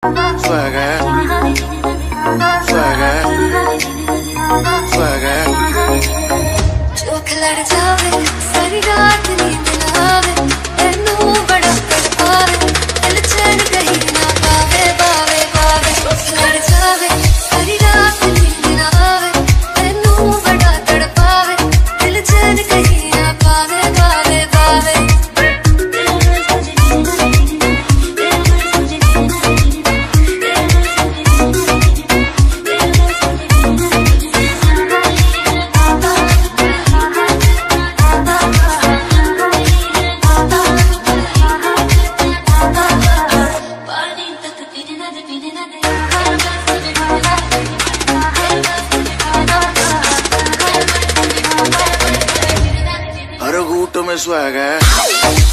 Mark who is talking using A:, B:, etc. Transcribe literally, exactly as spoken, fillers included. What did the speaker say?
A: Swagger, swagger, swagger. जो खिलड़ जावे सारी रात नींद ना आवे, तेनू बड़ा तड़पावे, दिल चैन कहीं ना पावे पावे पावे। जो खिलड़ जावे सारी रात नींद ना आवे, तेनू बड़ा तड़पावे, दिल चैन कहीं ना पावे पावे पावे। हर घूट में स्वैग है।